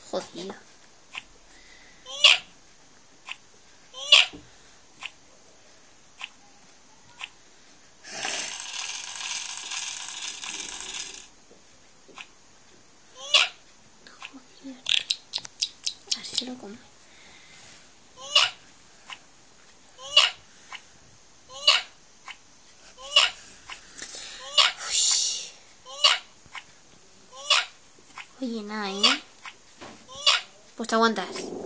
Jodido. Así se lo come. Oye, nada, ¿eh? Pues te aguantas.